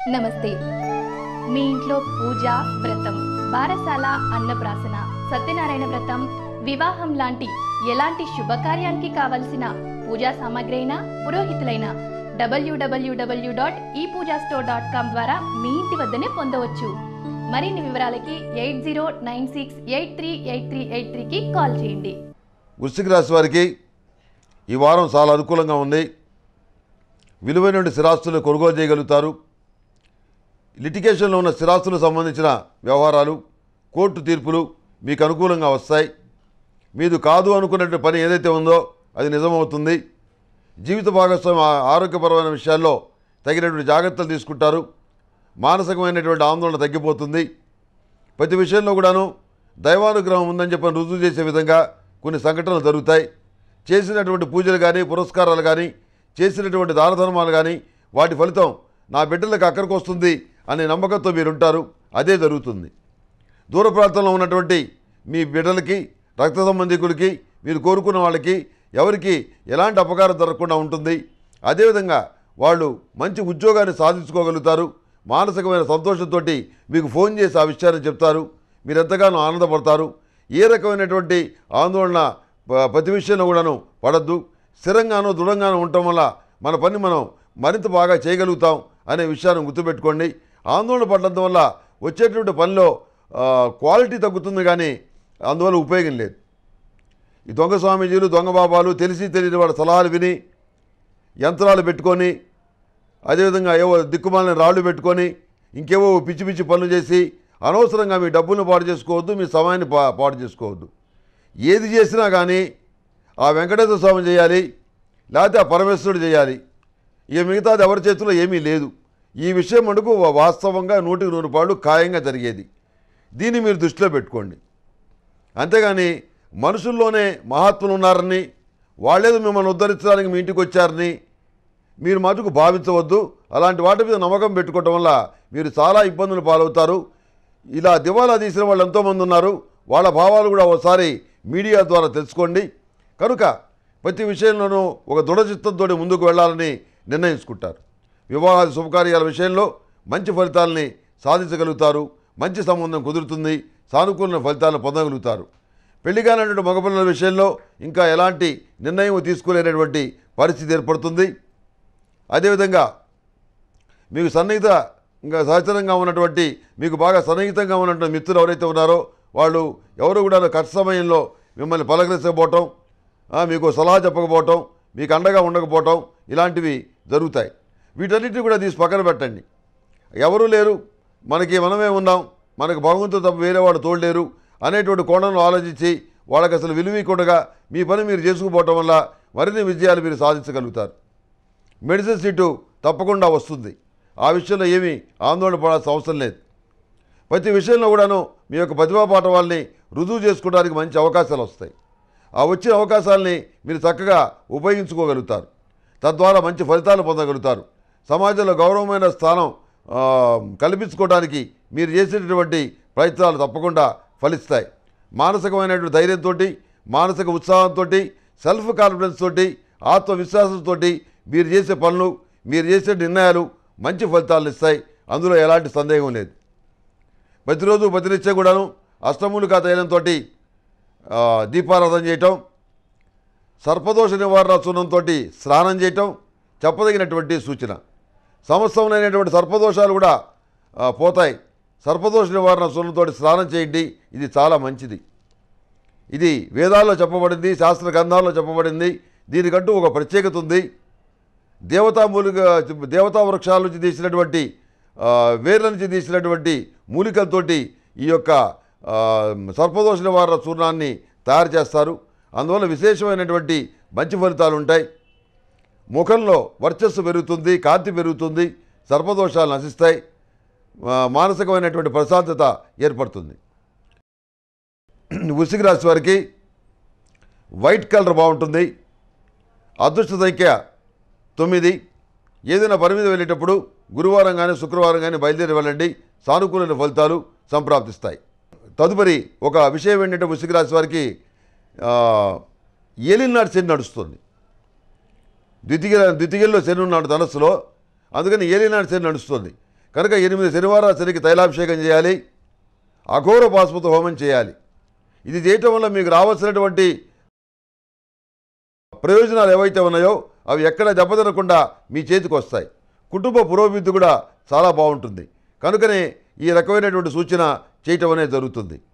నమస్తే. మీ ఇంట్లో పూజ, వ్రతం, బారసాల, అన్నప్రాసన, సత్యనారాయణ వ్రతం, వివాహం లాంటి ఎలాంటి శుభకార్యానికి కావలసిన పూజా సామాగ్రి అయినా, పురోహితులైన www.epoojastore.com ద్వారా మీ ఇంటి వద్దనే పొందవచ్చు. మరిన్ని వివరాలకి 8096838383కి కాల్ చేయండి. వృశ్చిక రాశి వారికి ఈ వారం చాలా అనుకూలంగా ఉంది. విలువైన స్థిరాస్తులు కొనుగోలు చేయగలుగుతారు. లిటిగేషన్లో ఉన్న స్థిరాస్తులకు సంబంధించిన వ్యవహారాలు, కోర్టు తీర్పులు మీకు అనుకూలంగా వస్తాయి. మీది కాదు అనుకున్నటువంటి పని ఏదైతే ఉందో అది నిజమవుతుంది. జీవిత భాగస్వామి ఆరోగ్యపరమైన విషయాల్లో తగినటువంటి జాగ్రత్తలు తీసుకుంటారు. మానసికమైనటువంటి ఆందోళన తగ్గిపోతుంది. ప్రతి విషయంలో కూడాను దైవానుగ్రహం ఉందని చెప్పని రుజువు చేసే విధంగా కొన్ని సంఘటనలు జరుగుతాయి. చేసినటువంటి పూజలు కానీ, పురస్కారాలు కానీ, చేసినటువంటి దానధర్మాలు కానీ వాటి ఫలితం నా బిడ్డలకు అక్కడికి వస్తుంది అనే నమ్మకంతో మీరుంటారు. అదే జరుగుతుంది. దూర ప్రాంతంలో ఉన్నటువంటి మీ బిడ్డలకి, రక్త సంబంధికులకి, మీరు కోరుకున్న వాళ్ళకి ఎవరికి ఎలాంటి అపకారం జరగకుండా ఉంటుంది. అదేవిధంగా వాళ్ళు మంచి ఉద్యోగాన్ని సాధించుకోగలుగుతారు. మానసికమైన సంతోషంతో మీకు ఫోన్ చేసి ఆ విషయాన్ని చెప్తారు. మీరు ఎంతగానో ఆనందపడతారు. ఏ రకమైనటువంటి ఆందోళన ప్రతి విషయంలో కూడాను పడద్దు. స్థిరంగానో దృఢంగానో ఉండటం వల్ల మన పని మనం మరింత బాగా చేయగలుగుతాం అనే విషయాన్ని గుర్తుపెట్టుకోండి. ఆందోళన పడడం వల్ల వచ్చేటువంటి పనిలో క్వాలిటీ తగ్గుతుంది, కానీ అందువల్ల ఉపయోగం లేదు. ఈ దొంగ స్వామీజీలు, దొంగ బాబాలు తెలిసి తెలియని వాళ్ళ సలహాలు విని యంత్రాలు పెట్టుకొని, అదేవిధంగా ఏవో దిక్కుమాలిన రాళ్ళు పెట్టుకొని, ఇంకేవో పిచ్చి పిచ్చి పనులు చేసి అనవసరంగా మీ డబ్బులను పాడు చేసుకోవద్దు, మీ సమయాన్ని పాడు చేసుకోవద్దు. ఏది చేసినా కానీ ఆ వెంకటేశ్వర స్వామి చేయాలి, లేకపోతే ఆ పరమేశ్వరుడు చేయాలి. ఇక మిగతాది ఎవరి చేతిలో ఏమీ లేదు. ఈ విషయం మటుకు వాస్తవంగా 100% ఖాయంగా జరిగేది. దీన్ని మీరు దృష్టిలో పెట్టుకోండి. అంతేగాని మనుషుల్లోనే మహాత్ములు ఉన్నారని, వాళ్ళేదో మిమ్మల్ని ఉద్ధరించడానికి మీ ఇంటికి వచ్చారని మీరు మటుకు భావించవద్దు. అలాంటి వాటి మీద నమ్మకం పెట్టుకోవటం వల్ల మీరు చాలా ఇబ్బందులు పాలవుతారు. ఇలా దివాలా తీసిన వాళ్ళు ఎంతోమంది ఉన్నారు. వాళ్ళ భావాలు కూడా ఒకసారి మీడియా ద్వారా తెలుసుకోండి. కనుక ప్రతి విషయంలోనూ ఒక దృఢచిత్తంతో ముందుకు వెళ్ళాలని నిర్ణయించుకుంటారు. వివాహాది శుభకార్యాల విషయంలో మంచి ఫలితాలని సాధించగలుగుతారు. మంచి సంబంధం కుదురుతుంది. సానుకూల ఫలితాలను పొందగలుగుతారు. పెళ్లి కానటువంటి మగపిల్లల విషయంలో ఇంకా ఎలాంటి నిర్ణయం తీసుకోలేనటువంటి పరిస్థితి ఏర్పడుతుంది. అదేవిధంగా మీకు ఇంకా సహచరంగా ఉన్నటువంటి, మీకు బాగా సన్నిహితంగా ఉన్నటువంటి మిత్రులు ఎవరైతే ఉన్నారో వాళ్ళు ఎవరు కూడా కష్ట సమయంలో మిమ్మల్ని పలకరించకపోవటం, మీకు సలహా చెప్పకపోవటం, మీకు అండగా ఉండకపోవటం ఇలాంటివి జరుగుతాయి. వీటన్నిటిని కూడా తీసి పక్కన పెట్టండి. ఎవరూ లేరు, మనమే ఉన్నాం, మనకు భగవంతుడు తప్ప వేరే వాడు తోడలేరు అనేటువంటి కోణంలో ఆలోచించి వాళ్ళకి అసలు విలువీకుండా మీ పని మీరు చేసుకుపోవటం వల్ల మరిన్ని విజయాలు మీరు సాధించగలుగుతారు. మెడిసిన్ సీటు తప్పకుండా వస్తుంది. ఆ విషయంలో ఏమీ ఆందోళన పడాల్సిన అవసరం లేదు. ప్రతి విషయంలో కూడాను మీ యొక్క ప్రతిభా పాఠవాల్ని రుజువు చేసుకోవడానికి మంచి అవకాశాలు వస్తాయి. ఆ వచ్చిన అవకాశాలని మీరు చక్కగా ఉపయోగించుకోగలుగుతారు. తద్వారా మంచి ఫలితాలు పొందగలుగుతారు. సమాజంలో గౌరవమైన స్థానం కల్పించుకోవడానికి మీరు చేసేటటువంటి ప్రయత్నాలు తప్పకుండా ఫలిస్తాయి. మానసికమైనటువంటి ధైర్యంతో, మానసిక ఉత్సాహంతో, సెల్ఫ్ కాన్ఫిడెన్స్ తోటి, ఆత్మవిశ్వాసంతో మీరు చేసే పనులు, మీరు చేసే నిర్ణయాలు మంచి ఫలితాలను ఇస్తాయి. అందులో ఎలాంటి సందేహం లేదు. ప్రతిరోజు ప్రతినిత్యం కూడాను అష్టమూలికా తైలంతో దీపారాధన చేయటం, సర్పదోష నివారణ చూర్ణంతో స్నానం చేయటం చెప్పదగినటువంటి సూచన. సమస్తమైనటువంటి సర్పదోషాలు కూడా పోతాయి. సర్పదోష నివారణ చూర్ణంతో స్నానం చేయండి. ఇది చాలా మంచిది. ఇది వేదాల్లో చెప్పబడింది, శాస్త్ర గ్రంథాల్లో చెప్పబడింది. దీనికంటూ ఒక ప్రత్యేకత ఉంది. దేవతా వృక్షాల నుంచి తీసినటువంటి వేర్ల నుంచి తీసినటువంటి మూలికలతోటి ఈ యొక్క సర్పదోష నివారణ చూర్ణాన్ని తయారు చేస్తారు. అందువల్ల విశేషమైనటువంటి మంచి ఫలితాలు ఉంటాయి. ముఖంలో వర్చస్సు పెరుగుతుంది, కాంతి పెరుగుతుంది, సర్పదోషాలు నశిస్తాయి, మానసికమైనటువంటి ప్రశాంతత ఏర్పడుతుంది. వృశ్చిక రాశి వారికి వైట్ కలర్ బాగుంటుంది. అదృష్ట సంఖ్య 9. ఏదైనా పని మీద వెళ్ళేటప్పుడు గురువారం కానీ శుక్రవారం కానీ బయలుదేరి వెళ్ళండి. సానుకూల ఫలితాలు సంప్రాప్తిస్తాయి. తదుపరి ఒక విషయం ఏంటంటే వృశ్చిక రాశి వారికి ఏలినాటి శని నడుస్తుంది. ద్వితీయంలో శని ఉన్నాడు ధనస్సులో, అందుకని ఏలినాటి శని నడుస్తుంది. కనుక 8 శనివారాలు శనికి తైలాభిషేకం చేయాలి, అఘోర పాశుపత హోమం చేయాలి. ఇది చేయటం వల్ల మీకు రావాల్సినటువంటి ప్రయోజనాలు ఏవైతే ఉన్నాయో అవి ఎక్కడ దెబ్బతినకుండా మీ చేతికి వస్తాయి. కుటుంబ పురోభివృద్ధి కూడా చాలా బాగుంటుంది. కనుకనే ఈ రకమైనటువంటి సూచన చేయటం అనేది జరుగుతుంది.